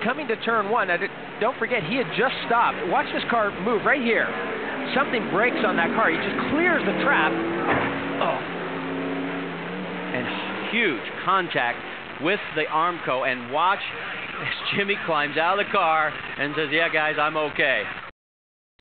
coming to turn one. Now, don't forget, he had just stopped. Watch this car move right here. Something breaks on that car. He just clears the trap. Oh. And huge contact with the Armco. And watch as Jimmy climbs out of the car and says, yeah, guys, I'm okay.